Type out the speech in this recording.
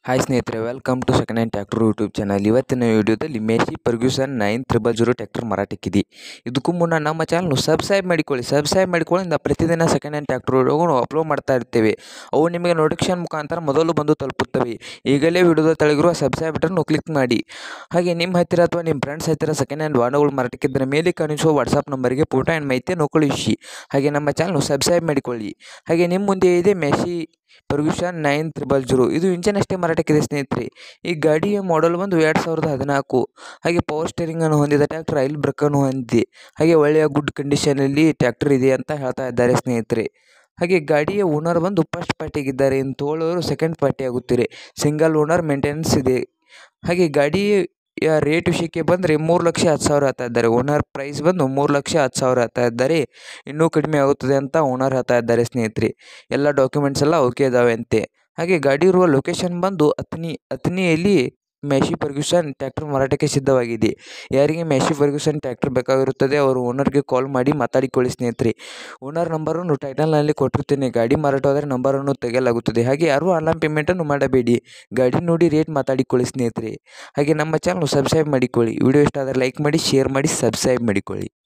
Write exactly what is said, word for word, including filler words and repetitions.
Hi ಸ್ನೇಹಿತರೆ, welcome to second hand tractor YouTube channel. ಇವತ್ತಿನ ವಿಡಿಯೋದಲ್ಲಿ Massey Ferguson nine triple zero tractor ಮಾರಾಟಕ್ಕಿದೆ. ಇದಕ್ಕೂ ಮುನ್ನ ನಮ್ಮ ಚಾನಲ್ನು ಸಬ್ಸ್ಕ್ರೈಬ್ ಮಾಡಿಕೊಳ್ಳಿ. ಸಬ್ಸ್ಕ್ರೈಬ್ ಮಾಡಿಕೊಳ್ಳಿ ಪ್ರತಿದಿನ ಸೆಕೆಂಡ್ ಹ್ಯಾಂಡ್ ಟ್ರ್ಯಾಕ್ಟರ್ ವಿಡಿಯೋಗಳು ಅಪ್ಲೋಡ್ ಮಾಡ್ತಾ ಇರ್ತೇವೆ. ಅವು ನಿಮಗೆ ನೋಟಿಫಿಕೇಶನ್ ಮುಖಾಂತರ ಮೊದಲು ಬಂದು ತಲುಪುತ್ತವೆ. ಈಗಲೇ ವಿಡಿಯೋದ ತೆಳಗಿರುವ ಸಬ್ಸ್ಕ್ರೈಬ್ ಬಟನ್ ಕ್ಲಿಕ್ ಮಾಡಿ. ಹಾಗೆ ನಿಮ್ಮ ಹತ್ತಿರ ಅಥವಾ ನಿಮ್ಮ ಫ್ರೆಂಡ್ಸ್ ಹತ್ತಿರ ಸೆಕೆಂಡ್ ಹ್ಯಾಂಡ್ ವಾಹನಗಳು ಮಾರಾಟಕ್ಕಿದ್ದರೆ ಮೇಲೆ ಕಾಣಿಸುವ ವಾಟ್ಸಪ್ ನಂಬರ್ಗೆ ಫೋಟೋ ಆ್ಯಂಡ್ ಮಾಹಿತಿಯನ್ನು ಕಳುಹಿಸಿ. ಹಾಗೆ ನಮ್ಮ ಚಾನಲ್ನು ಸಬ್ಸ್ಕ್ರೈಬ್ ಮಾಡಿಕೊಳ್ಳಿ. ಹಾಗೆ ನಿಮ್ಮ ಮುಂದೆ ಇದೆ Massey Ferguson nine triple zero. ಇದು ಇಂಜಿನ್ ಅಷ್ಟೇ ಮಾರಾಟಕ್ಕಿದೆ ಸ್ನೇಹಿತರೆ. ಈ ಗಾಡಿಯ ಮಾಡೆಲ್ ಬಂದು ಎರಡು ಸಾವಿರದ ಹದಿನಾಲ್ಕು. ಹಾಗೆ ಪವರ್ ಸ್ಟೇರಿಂಗ್ ಅನ್ನು ಹೊಂದಿದ ಟ್ರ್ಯಾಕ್ಟರ್, ಆಯಿಲ್ ಬ್ರೇಕ್ ಅನ್ನು ಹೊಂದಿದೆ. ಹಾಗೆ ಒಳ್ಳೆಯ ಗುಡ್ ಕಂಡೀಷನಲ್ಲಿ ಟ್ರ್ಯಾಕ್ಟರ್ ಇದೆ ಅಂತ ಹೇಳ್ತಾ ಇದ್ದಾರೆ ಸ್ನೇಹಿತರೆ. ಹಾಗೆ ಗಾಡಿಯ ಓನರ್ ಬಂದು ಫಸ್ಟ್ ಪಾರ್ಟಿಗಿದ್ದಾರೆ, ಇನ್ನು ತೋಳೋರು ಸೆಕೆಂಡ್ ಪಾರ್ಟಿ ಆಗುತ್ತಾರೆ. ಸಿಂಗಲ್ ಓನರ್ ಮೇಂಟೆನೆನ್ಸ್ ಇದೆ. ಹಾಗೆ ಗಾಡಿ ರೇಟ್ ವಿಷಯಕ್ಕೆ ಬಂದರೆ ಮೂರು ಲಕ್ಷ ಹತ್ತು ಸಾವಿರ ಹೇಳ್ತಾ ಇದ್ದಾರೆ. ಓನರ್ ಪ್ರೈಸ್ ಬಂದು ಮೂರು ಲಕ್ಷ ಹತ್ತು ಸಾವಿರ ಹೇಳ್ತಾ ಇದ್ದಾರೆ. ಇನ್ನೂ ಕಡಿಮೆ ಆಗುತ್ತದೆ ಅಂತ ಓನರ್ ಹೇಳ್ತಾ ಇದ್ದಾರೆ ಸ್ನೇಹಿತರೆ. ಎಲ್ಲ ಡಾಕ್ಯುಮೆಂಟ್ಸ್ ಎಲ್ಲ ಓಕೆ ಇದಾವೆ ಅಂತೆ. ಹಾಗೆ ಗಾಡಿ ಇರುವ ಲೊಕೇಶನ್ ಬಂದು ಅತ್ನಿ ಅತ್ನಿಯಲ್ಲಿ ಮೇಸಿ ಫರ್ಗ್ಯೂಸನ್ ಟ್ರ್ಯಾಕ್ಟರ್ ಮಾರಾಟಕ್ಕೆ ಸಿದ್ಧವಾಗಿದೆ. ಯಾರಿಗೆ ಮೇಸಿ ಫರ್ಗ್ಯೂಸನ್ ಟ್ರ್ಯಾಕ್ಟರ್ ಬೇಕಾಗಿರುತ್ತದೆ ಅವರು ಓನರ್ಗೆ ಕಾಲ್ ಮಾಡಿ ಮಾತಾಡಿಕೊಳ್ಳಿ ಸ್ನೇಹಿತರೆ. ಓನರ್ ನಂಬರನ್ನು ಟೈಟಲ್ನಲ್ಲಿ ಕೊಟ್ಟಿರ್ತೇನೆ. ಗಾಡಿ ಮಾರಾಟವಾದರೆ ನಂಬರನ್ನು ತೆಗೆಯಲಾಗುತ್ತದೆ. ಹಾಗೆ ಯಾರೂ ಆನ್ಲೈನ್ ಪೇಮೆಂಟನ್ನು ಮಾಡಬೇಡಿ. ಗಾಡಿ ನೋಡಿ ರೇಟ್ ಮಾತಾಡಿಕೊಳ್ಳಿ ಸ್ನೇಹಿತರೆ. ಹಾಗೆ ನಮ್ಮ ಚಾನಲ್ ಸಬ್ಸ್ಕ್ರೈಬ್ ಮಾಡಿಕೊಳ್ಳಿ. ವಿಡಿಯೋ ಇಷ್ಟ ಆದರೆ ಲೈಕ್ ಮಾಡಿ, ಶೇರ್ ಮಾಡಿ, ಸಬ್ಸ್ಕ್ರೈಬ್ ಮಾಡಿಕೊಳ್ಳಿ.